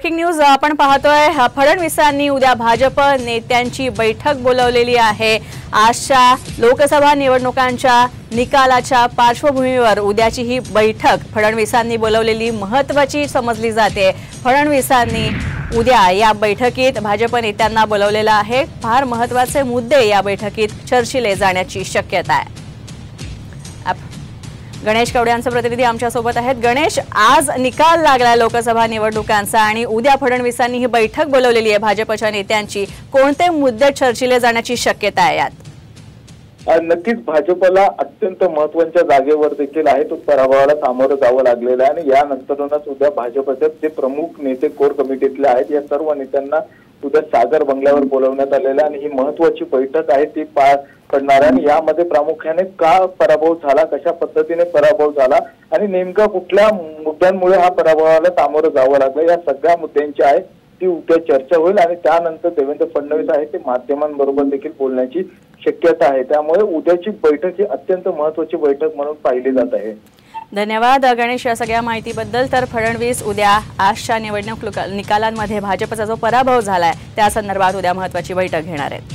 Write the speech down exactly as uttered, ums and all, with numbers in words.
Breaking news आपण पाहतोय। फडणवीसांनी उद्या भाजप नेत्यांची बैठक बोलावलेली आहे। आजच्या लोकसभा निवडणुकांच्या निकालाच्या पार्श्वभूमीवर उद्याची ही बैठक फडणवीसांनी बोलावलेली महत्त्वाची समजली जाते। फडणवीसांनी उद्या या बैठकीत भाजप नेत्यांना बोलावलेला आहे। फार महत्त्वाचे मुद्दे या बैठकीत चर्चिले जाण्याची शक्यता आहे। गणेश कवडे यांचे प्रतिनिधी आमच्या सोबत आहेत। गणेश, आज निकाल लागला लोकसभा निवडणुकांचा आणि उद्या फडणवीसांनी ही बैठक बोलावलेली आहे भाजपच्या नेत्यांची। कोणते मुद्दे चर्चिले जाण्याची शक्यता आहे यात? नक्कीच भाजपला अत्यंत महत्त्वाच्या जागेवर देखील आहे तो पराभवाला सामोरं जावं लागलेलं आहे आणि यानंतरच उद्या भाजपचे जे प्रमुख नेते कोर कमिटीतले आहेत या सर्व नेत्यांना उद्या सागर बंगल्यावर बोलवण्यात आलेलं आहे आणि ही महत्त्वाची बैठक आहे ती पार पडणार आहे। आणि यामध्ये प्रामुख्याने का पराभव झाला, कशा पद्धतीने पराभव झाला आणि नेमका कुठल्या मुद्द्यांमुळे हा पराभवाला सामोरं जावं लागलं या सगळ्या मुद्द्यांची आहे ती उद्या चर्चा होईल आणि त्यानंतर देवेंद्र फडणवीस आहे ते माध्यमांबरोबर देखील बोलण्याची शक्यता आहे। त्यामुळे उद्याची बैठक ही अत्यंत महत्त्वाची बैठक म्हणून पाहिली जात आहे। धन्यवाद गणेश या सगळ्या माहितीबद्दल। तर फडणवीस उद्या आजच्या निवडणूक निकालांमध्ये भाजपचा जो पराभव झालाय त्या संदर्भात उद्या महत्त्वाची बैठक घेणार आहेत।